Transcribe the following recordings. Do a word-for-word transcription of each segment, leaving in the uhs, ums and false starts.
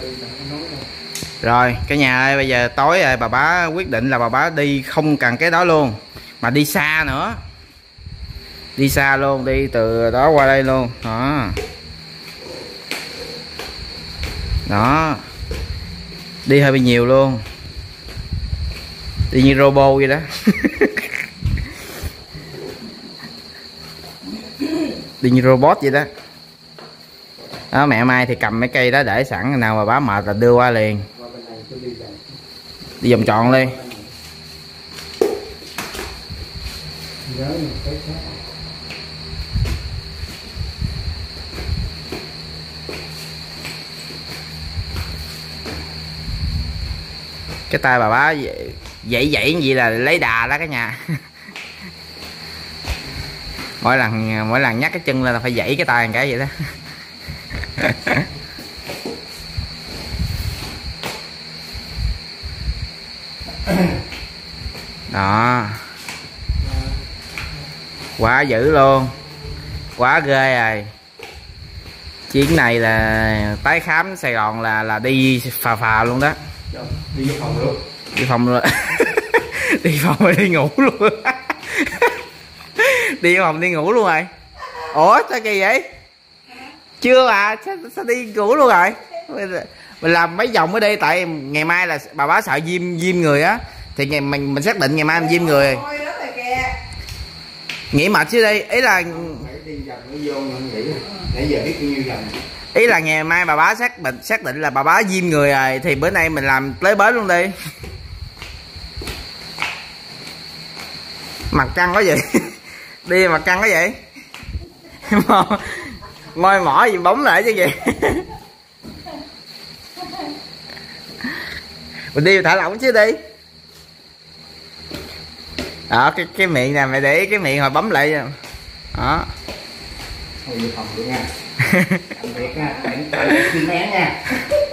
Rồi cả nhà ơi, bây giờ tối rồi, bà bá quyết định là bà bá đi không cần cái đó luôn, mà đi xa nữa, đi xa luôn, đi từ đó qua đây luôn đó. Đó, đi hơi bị nhiều luôn, đi như robot vậy đó. Đi như robot vậy đó. Đó, mẹ Mai thì cầm mấy cây đó để sẵn, nào mà bá mệt là đưa qua liền. Đi vòng tròn đi. Cái tay bà bá dậy dậy gì là lấy đà đó cả nhà. Mỗi lần mỗi lần nhắc cái chân lên là phải dãy cái tay một cái vậy đó. Đó, quá dữ luôn, quá ghê rồi. Chuyến này là tái khám Sài Gòn là là đi phà phà luôn đó. Đi vô phòng luôn. Đi phòng luôn. Đi phòng rồi đi ngủ luôn. Đi phòng đi ngủ luôn rồi. Ủa sao kỳ vậy? Chưa à, sao, sao đi ngủ luôn rồi? Mình làm mấy vòng ở đây, tại ngày mai là bà bá sợ viêm viêm người á, thì ngày mình mình xác định ngày mai mình viêm người. Nghỉ mệt chứ đi, ý là ý là ngày mai bà bá xác định xác định là bà bá viêm người rồi, thì bữa nay mình làm tới bến luôn đi. Mặt căng quá vậy. Đi mặt căng quá vậy. Môi mỏ gì bóng lại chứ gì. Mình đi thả lỏng chứ đi. Đó, cái cái miệng nè, mày để ý cái miệng hồi bấm lại. Đó. Thôi vô phòng luôn nha. Tạm biệt nha, bạn bé nha.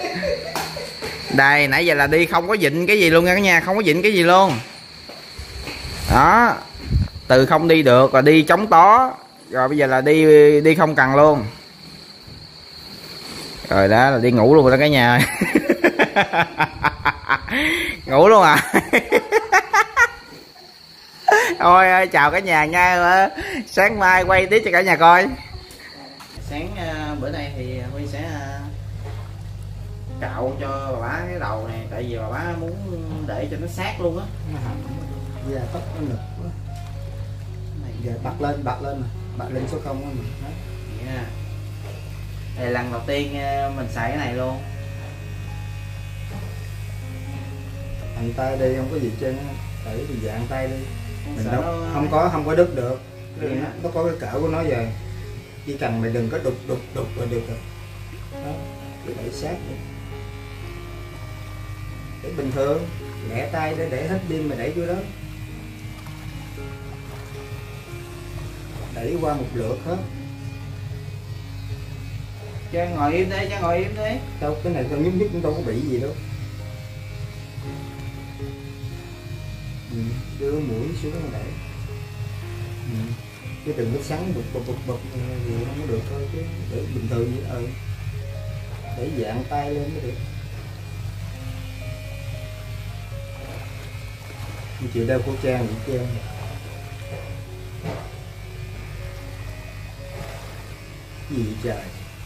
Đây, nãy giờ là đi không có vịn cái gì luôn nha cả nhà, không có vịn cái gì luôn. Đó. Từ không đi được rồi đi chống tó, rồi bây giờ là đi đi không cần luôn. Rồi đó là đi ngủ luôn rồi đó cả nhà ơi. Ngủ luôn à. Thôi ơi, chào cả nhà nha. Sáng mai quay tiếp cho cả nhà coi. Sáng uh, bữa nay thì Huy sẽ uh, cạo cho bà bá cái đầu này, tại vì bà bá muốn để cho nó sát luôn á. Giờ tóc nó lực quá. Giờ bật lên, bật lên mà, bật lên số không á mà. Yeah. Đây là lần đầu tiên uh, mình xài cái này luôn. Hành tay đi, không có gì trên á, để thì dạng tay đi. Mình đâu, nó... không có không có đứt được. Nó, nó có cái cỡ của nó về. Chỉ cần mày đừng có đục đục đục là được rồi. Đó, cứ đẩy sát đi. Để bình thường, lẹ tay để để hết pin mà đẩy vô đó. Đẩy qua một lượt hết. Cho ngồi im đi, cho ngồi im đi. Đâu, cái này không nhúc nhích cũng đâu có bị gì đâu. Ừ, đưa mũi xuống nó để. Ừ. Chứ đừng có sắn bụt bụt bụt bụt gì không có được thôi, chứ để bình thường vậy. Ừ. Để dạng tay lên mới được. Như chịu đeo khẩu trang vậy chứ. Gì vậy trời?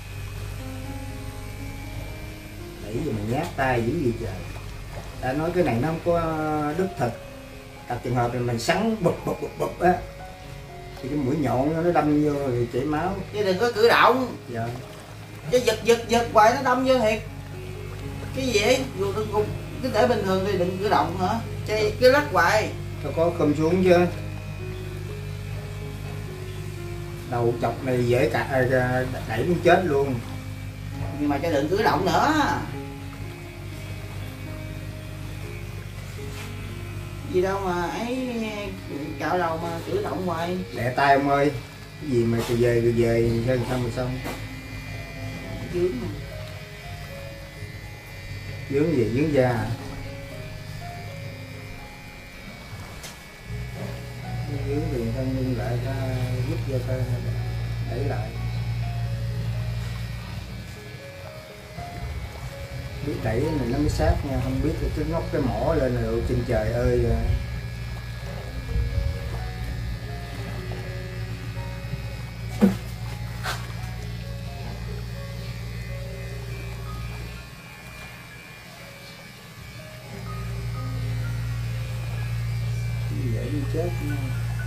Nãy giờ mày nhát tay dữ gì trời? Ta nói cái này nó không có đứt thịt. Đặt trường hợp này mình sắn bụp bụp bụp bụp á, thì cái mũi nhọn nó đâm vô rồi chảy máu. Chứ đừng có cử động. Dạ. Chứ giật giật giật hoài nó đâm vô thiệt. Cái gì ấy? Dù đừng cùng cứ để bình thường thì đừng cử động hả? Chứ cứ lắc hoài. Tao có khum xuống chứ. Đầu chọc này dễ cả đẩy muốn chết luôn. Nhưng mà cho đừng cử động nữa. Gì đâu mà ấy cạo đầu mà cử động hoài. Lẹ tay ông ơi. Cái gì mà từ về từ về ra xong rồi xong. Dướng mà. Dướng gì? Dướng da hả? Dướng thì người ta ngưng lại, ta giúp cho ta đẩy lại. biết đẩy này nó mới sát nha, không biết cái ngóc cái mỏ lên rồi trên trời ơi. Dễ đi chết nha.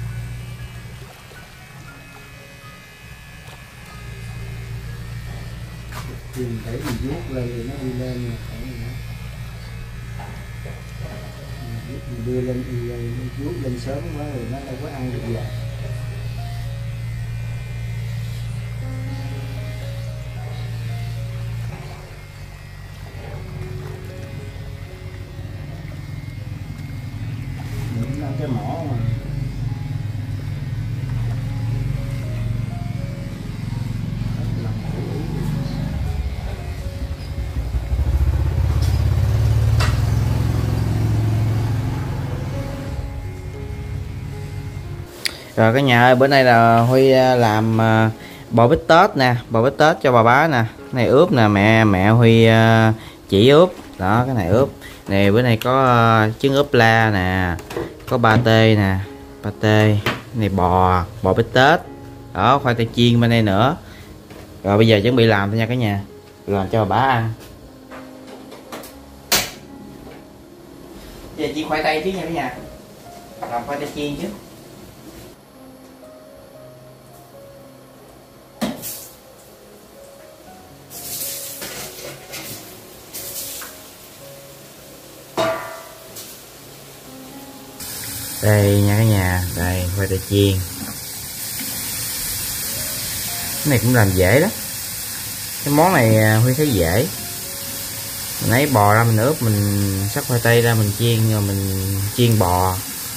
Tìm đẩy mình vuốt lên thì nó đi lên nè, mình đưa lên đi vuốt lên sớm quá rồi nó đâu có ăn được gì. Những năm cái mỏ mà rồi cả nhà ơi, bữa nay là Huy làm bò bít tết nè, bò bít tết cho bà bá nè. Cái này ướp nè, mẹ mẹ Huy chỉ ướp đó, cái này ướp nè. Bữa nay có trứng ướp la nè, có pate nè, pate này, bò bò bít tết đó, khoai tây chiên bên đây nữa. Rồi bây giờ chuẩn bị làm thôi nha cả nhà, làm cho bà bá ăn. Giờ chiên khoai tây chứ nha cả nhà, làm khoai tây chiên chứ. Đây nha cả nhà, đây khoai tây chiên. Cái này cũng làm dễ lắm. Cái món này Huy thấy dễ. Mình lấy bò ra mình ướp, mình xắt khoai tây ra mình chiên, rồi mình chiên bò.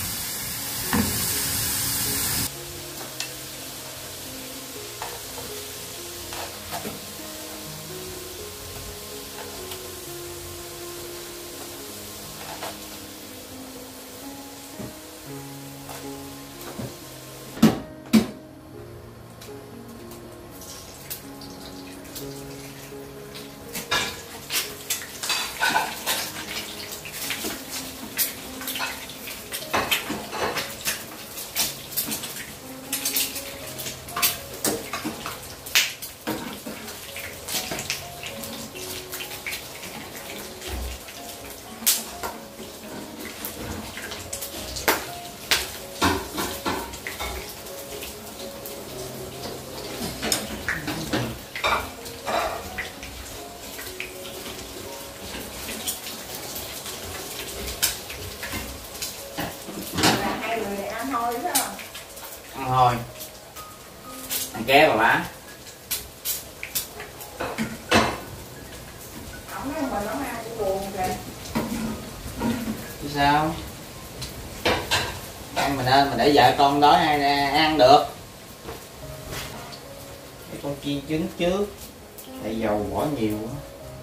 Ăn thôi, ăn ké bà bá. Chứ sao? Ăn mình nên mình để vợ con đói ai ăn được. Để con chiên trứng trước, tại dầu bỏ nhiều quá.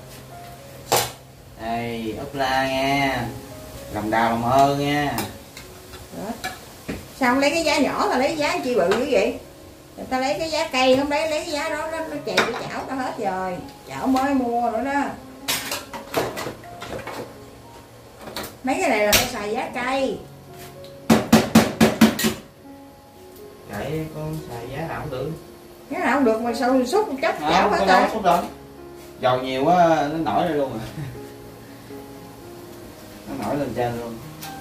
Đây ốp la nha, lòng đào lòng ơn nha. Đó. Sao không lấy cái giá nhỏ là lấy giá chi bự như vậy? Người ta lấy cái giá cây không lấy lấy cái giá đó, nó, nó chèo cái chảo ta hết rồi, chảo mới mua nữa đó. Mấy cái này là phải xài giá cây. Vậy con xài giá nào cũng được. Cái nào không được mà sao xúc một chốc Không, chảo hết không rồi. đâu, xúc đâu. Dầu nhiều quá nó nổi ra luôn rồi. Nó nổi lên trên luôn.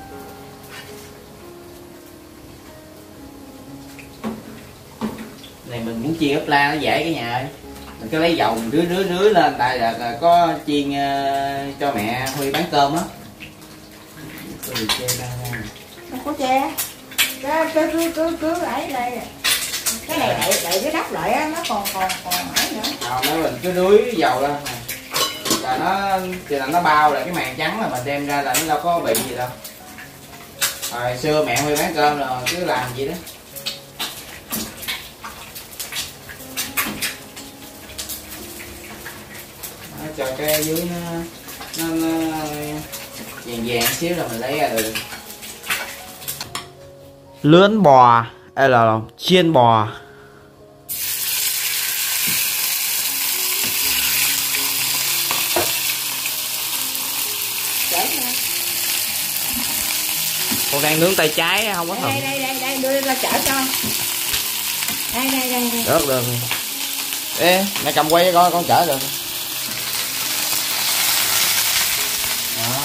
Này mình muốn chiên ốp la nó dễ cả nhà ơi. Mình cứ lấy dầu mình rưới rưới rưới lên, tại là có chiên uh, cho mẹ Huy bán cơm á. Không có che. Cái cứ cứ cứ cứ ấy đây. Cái này đậy đậy cái nắp lại á, nó còn còn còn ấy nữa. Không, nó mình cứ rưới dầu lên này. Là nó thì là nó bao lại cái màng trắng là mình đem ra là nó đâu có bị gì đâu. Hồi xưa mẹ Huy bán cơm rồi cứ làm vậy đó. Đó, cho cái dưới nó nó, nó vàng vàng xíu là mình lấy ra được. Lướn bò, hay là chiên bò. Con đang nướng tay trái không có thuận. Đây đây đây đây đưa ra chở cho. Đây đây đây. đây. Được được. Ê, mẹ cầm quay cho con con chở được. Đó.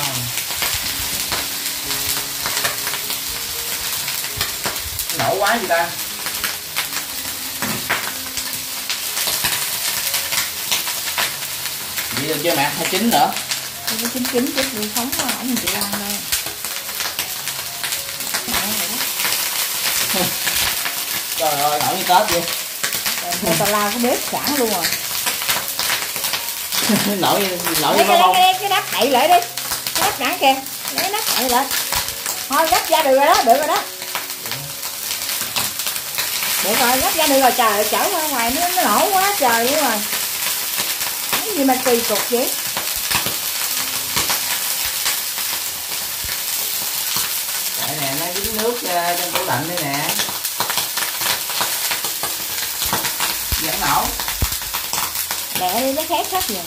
Nổ quá gì ta. Vậy được chưa mẹ? Hay chín nữa? Cái chín chín chút đi phóng ổng mình chịu ăn thôi. Trời ơi, nổi như Tết vậy. Rồi tao lao cái bếp sẵn luôn rồi. nổi nổi Lấy như cái, bông. cái, cái nắp đậy lại đi. Cái nắp đẳng kìa. Lấy nắp đậy lại. Thôi gấp ra được rồi đó, được rồi đó. Được rồi, gấp ra được rồi, trời ơi, chở ra ngoài nó, nó nổ quá trời luôn rồi. Cái gì mà kỳ cục vậy? Đây nè, nó dính nước uh, trong tủ lạnh đây nè. Vẫn nổ. Mẹ đi nó khét hết rồi.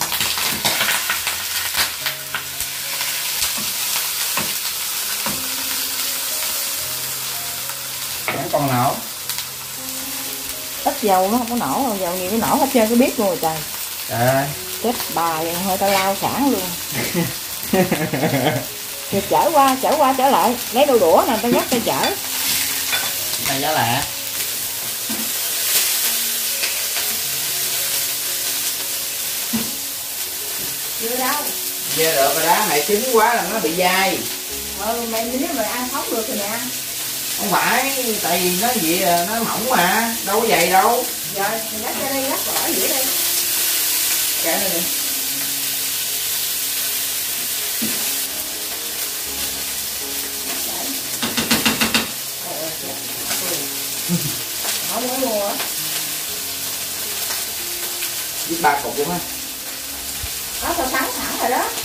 Vẫn còn nổ. Ít dầu nó không có nổ, dầu nhiều nó nổ hết trơn cái biết luôn rồi trời. Trời ơi. Chết bà vậy thôi tao lao sản luôn. Rồi chở qua, chở qua trở lại, lấy đôi đũa nè, tao dắt tao chở. Đây giá lạ. Chưa đâu. Chưa được rồi đó, mẹ chín quá là nó bị dai. Ừ, mẹ nếu mà ăn sống được thì mẹ ăn. Không phải, tại vì nó gì nó mỏng mà, đâu có dày đâu. Rồi, thì gắt ra đây, gắt bỏ dĩa đây. Cái này đi. Không có mua á. Với ba cục luôn á. Đó, tao thắng thẳng rồi đó.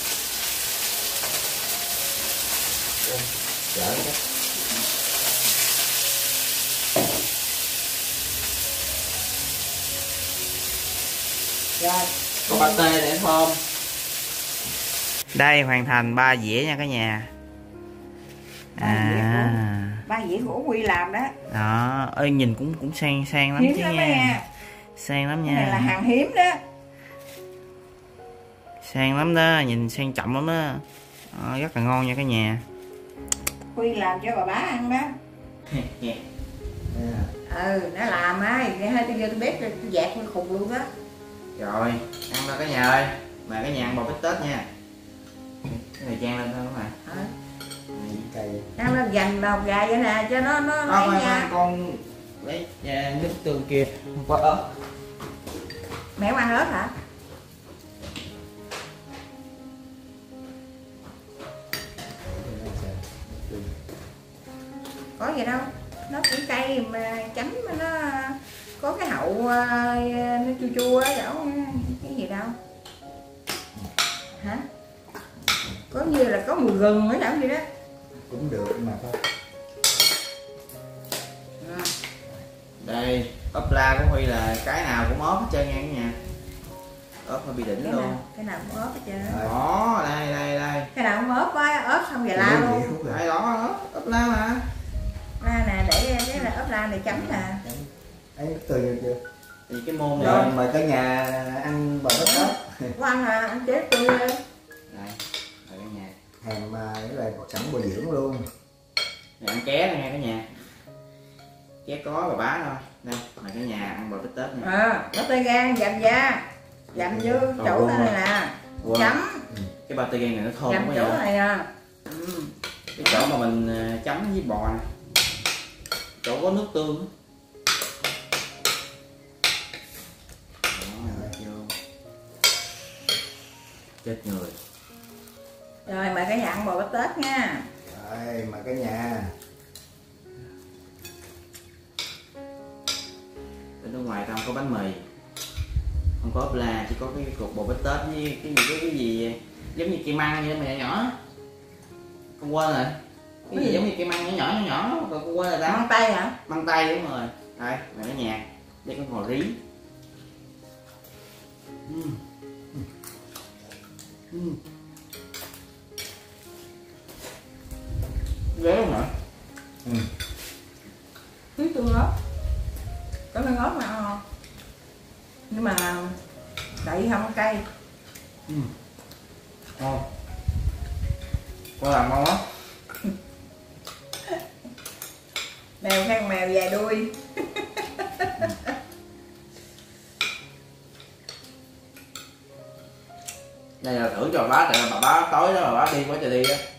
Chở cái. Rồi. Có pate để thơm. Đây hoàn thành ba dĩa nha cả nhà. À. Ba dĩa của Quy làm đó. Đó, ơi nhìn cũng cũng sang sang lắm Hiếm chứ lắm nha. nha. Sang lắm nha. Cái này là hàng hiếm đó. Sang lắm đó, nhìn sang trọng lắm đó. Đó, rất là ngon nha cả nhà. Quy làm cho bà bá ăn đó. Ừ, nó làm á, để hai tôi vô tôi bếp tôi dạt tôi khùng luôn đó. Rồi, ăn thôi cả nhà ơi. Mà cả nhà ăn bò bít tết nha. Cái này chan lên thôi các bạn. Hả? Cây. Ăn lên dành đầu gà vậy nè, cho nó nó Con, lấy nha. con lấy à, nước tương kia. Không có ớt. Mẹ không ăn ớt hả? Có gì đâu, nó cũng cay mà chấm nó có cái hậu nó chua chua á, dẫu cái gì đâu. Hả? Có như là có mùi gừng ở đâu gì đó. Cũng được mà thôi. À. Đây, ốp la của Huy là cái nào cũng ốp hết trơn nha cả nhà. Ốp hơi bị đỉnh Cái luôn. nào, cái nào cũng ốp hết trơn. Đó, đây đây đây. Cái nào cũng ốp á, ốp xong rồi la luôn. Đây đó, đó, ốp la mà. La nè, để cái là ốp la này chấm nè. Ấy từ rồi chưa? Thì cái môn Rồi này. mời cả nhà ăn bò bít tết. Có ăn à, ăn chế tươi đi. Đây, mời cả nhà. Hàng mà cái là sẵn bồi dưỡng luôn. Này ăn ké này nha cả nhà. Ké có bà bá thôi. Đây, mời cả nhà ăn bò bít tết nha. À, có tay gan dầm da. Dầm vô chỗ này nè. Wow. Chấm. Cái pate gan này nó thơm Dầm quá chỗ nha. này nè. Ừ. Cái chỗ mà mình ờ, chấm với bò nè. Chỗ có nước tương á. Chết người. Rồi mời cả nhà ăn bò bít tết nha. Rồi mời cả nhà. Bên bên ngoài tao không có bánh mì, không có ốp la, chỉ có cái cục bò bít tết với cái gì cái, cái gì giống như cây măng vậy mà nhỏ nhỏ. Con quên rồi. Cái gì giống như cây măng nhỏ nhỏ nhỏ nhỏ, còn con quên rồi đó. Măng tây hả? Măng tây đúng rồi. Đây, mày ở nhà. Đây con hồ rí. Uhm. Uhm. ghế không hả? Ừ. Tí tương ớt. Có tương ớt mà ăn ngon. Nhưng mà đậy không có cay. Ừ. Ngon. Con làm ngon lắm. Mèo khen mèo dài đuôi. Đây là thử cho bà bá, tại là bà bá tối đó bà bá đi quá trời đi á.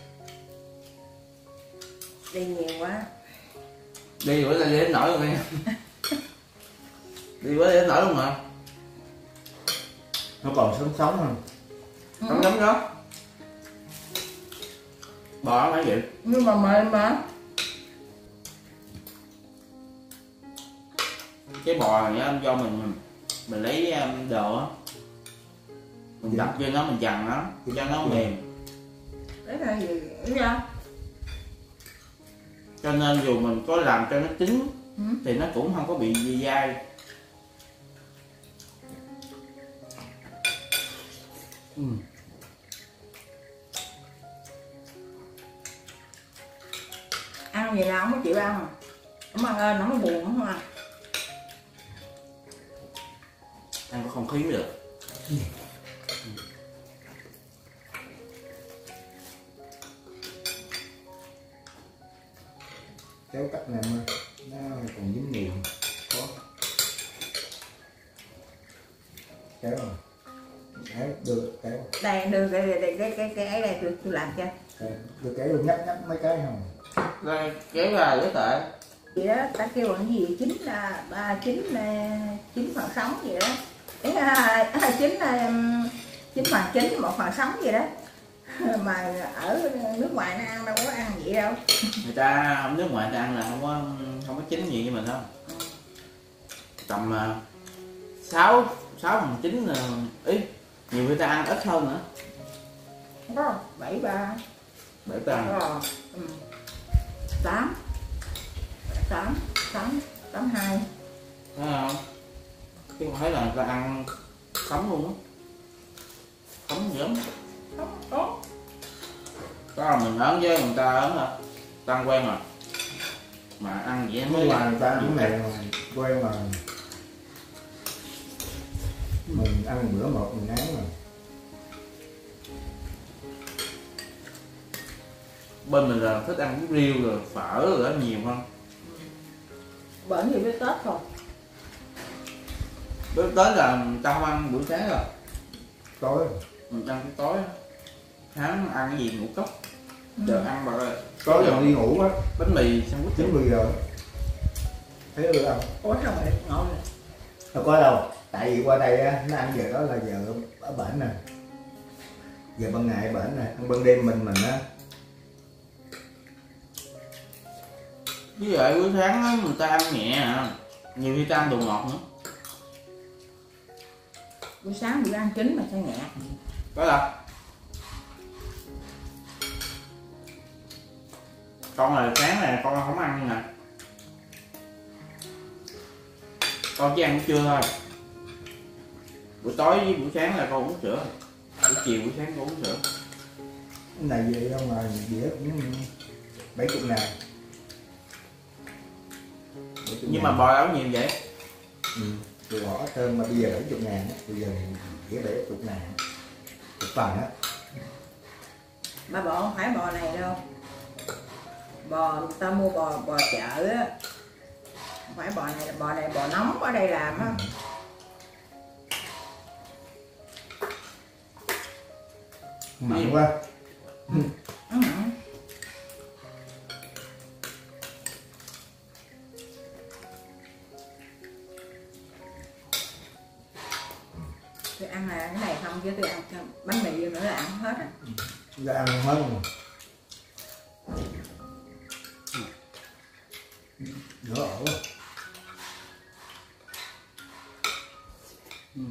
Đi nhiều quá. Đi bữa nay đi đến nổi luôn đi. Đi bữa nay đến nổi luôn mà. Nó còn sống sống không? Không giống đó. Bò phải vậy. Nhưng mà mềm mà. Cái bò này á, do mình mình lấy um, đồ á, mình đập vô nó, mình dằn nó cho nó mềm. Đấy là gì ý ra. Cho nên dù mình có làm cho nó chín Ừ. thì nó cũng không có bị bị dai. Ừ. Ăn gì nào không có chịu ăn à. Không ăn ơn, không có buồn, không ăn. Ăn có không khí mới được. Ừ. Kéo cắt này mà nó còn dính nhiều. Có. Kéo rồi. Kéo đưa kéo. Đây đưa cái cái cái cái cái ấy đây tôi tôi làm cho. Đưa kéo luôn, nhắc nhắc mấy cái không. Đây kéo ra dễ tệ. Vậy đó, ta kêu bằng gì chín là ba chín là chín phần sống gì đó. Đấy là chín là chín phần chín một phần sống gì đó. Mà ở nước ngoài nó ăn đâu có ăn vậy đâu. Người ta nước ngoài ta ăn là không có không có chín gì như mình đâu. Tầm sáu sáu phần chín là ý, nhiều người ta ăn ít hơn nữa. Có bảy ba Bảy ba ừ. tám tám tám tám hai. thấy không? Chứ không thấy là người ta ăn sống luôn á, sống dữ lắm. Không có. Có là mình ớn với người ta ớn hả? Ta ăn quen rồi mà ăn vậy Nước mới ngoài người ta ăn cái này mà quen mà. Mình ăn bữa một mình ngán mà. bên mình là thích ăn bún riêu rồi phở rồi đó nhiều hơn. Bởi vì với Tết rồi. Tới tới là ta không ăn buổi sáng rồi, Tối mình ăn cái tối. Sáng ăn cái gì ngũ cốc, giờ ăn bà ơi. tối giờ đi ngủ á, Bánh mì sandwich chín mười giờ thấy ưa ăn. Ủa sao mà ngon này. Đâu có đâu, tại vì qua đây á, nó ăn giờ đó là giờ ở bển nè, giờ ban ngày ở bển nè, ăn ban đêm mình mình á. Với lại buổi sáng á, người ta ăn nhẹ à, nhiều khi ta ăn đồ ngọt nữa. Buổi sáng bữa ăn chín mà sao nhẹ. Có đâu. Con là sáng này con không ăn nè, con chỉ ăn buổi trưa thôi. Buổi tối với buổi sáng là con uống sữa, buổi chiều buổi sáng con uống sữa. Cái này về đâu mà dĩa cũng bảy chục ngàn. Nhưng mà bò áo nhiều vậy. Ừ, từ bỏ thơm mà bây giờ bảy chục ngàn á, bây giờ dĩa bảy chục ngàn một phần á. Ba bò không phải bò này đâu. Bò ta mua bò bò chợ á. Không phải bò này, bò này bò nóng ở đây làm á. Mặn quá. Ừ. Ừ. Tôi ăn là cái này không chứ tôi ăn bánh mì vô nữa là ăn hết à. Ra ăn hết rồi. Đỡ ổ quá. Ừ.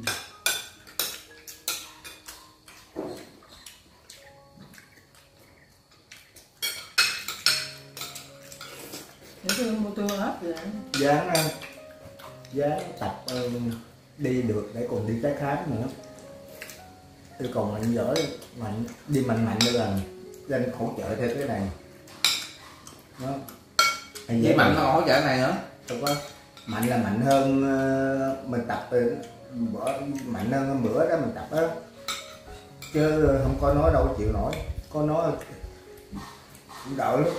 Để tôi mua tương ớt rồi. Dán dán tập uh, đi được để còn đi tái khám nữa. Tôi còn mạnh giỏi mạnh đi mạnh mạnh nữa là danh hỗ trợ theo cái này. nó với Mạnh nó còn hỗ trợ này nữa. Không có, Mạnh là mạnh hơn mình tập bữa, mạnh hơn hôm bữa đó mình tập á, chứ không có nói đâu chịu nổi, có nói cũng đỡ lắm.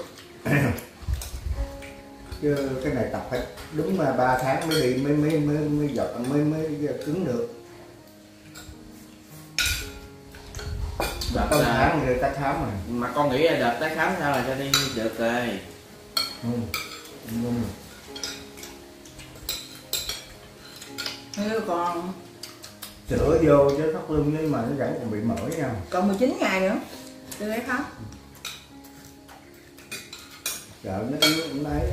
Chứ cái này tập phải đúng mà ba tháng mới đi mới mới mới mới giọt mới mới cứng được. Đợt có là tháng người ta khám rồi. mà con nghĩ là đợt tái khám sao là cho đi được rồi. Ừ. Ừ. Như còn Sữa vô chứ thắt lưng nhưng mà nó vẫn còn bị mỡ nha. còn mười chín ngày nữa tôi thấy khóc. Sợ nó yếu cũng đấy.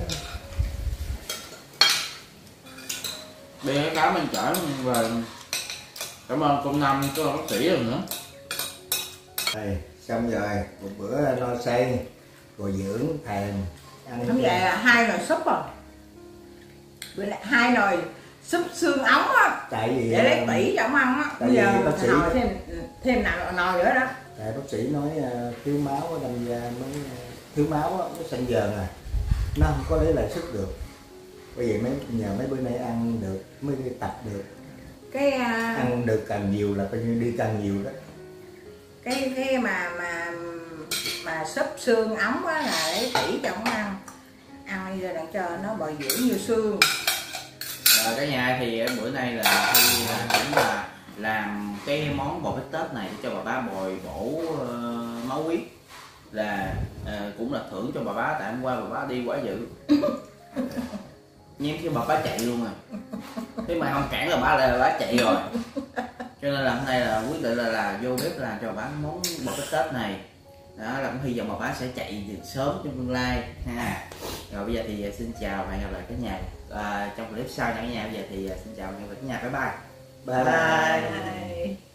Đi cái cáo mình chở về. Cảm ơn công Năm có bác sĩ rồi nữa. Đây, xong rồi, một bữa no say, rồi dưỡng thèm ăn. Không vậy là hai nồi súp rồi. Bữa nay hai nồi súp xương ống á. Tại vì để lấy tỉ cho ông ăn á. Bây giờ bác sĩ nồi thêm thêm nào nồi nữa đó. Tại bác sĩ nói uh, thiếu máu ở đâm ra mới uh, thiếu máu á, nó xanh dờn à, nó không có lấy lại sức được. Bởi vậy mấy nhờ mấy bữa nay ăn được mới đi tập được. Cái uh, ăn được càng nhiều là coi như đi càng nhiều đó. Cái cái mà mà mà súp xương ống á là lấy tỉ cho ông ăn. Ăn bây giờ đặng cho nó bồi dưỡng như xương. Rồi cả nhà thì bữa nay là Huy cũng là làm cái món bò bít tết này cho bà bá bồi bổ uh, máu huyết, là uh, cũng là thưởng cho bà bá, tại hôm qua bà bá đi quá dữ. Nhém chứ bà bá chạy luôn rồi, thế mà không cản là bá là bà bá chạy rồi, cho nên là hôm nay là quyết định là, là vô bếp làm cho bà bá món bò bít tết này. Đó là cũng hy vọng bà bá sẽ chạy được sớm trong tương lai ha. Rồi bây giờ thì xin chào và hẹn gặp lại cả nhà à, trong clip sau nha cả nhà. Bây giờ thì xin chào và hẹn gặp lại cả nhà, bye bye. Bye bye. Bye.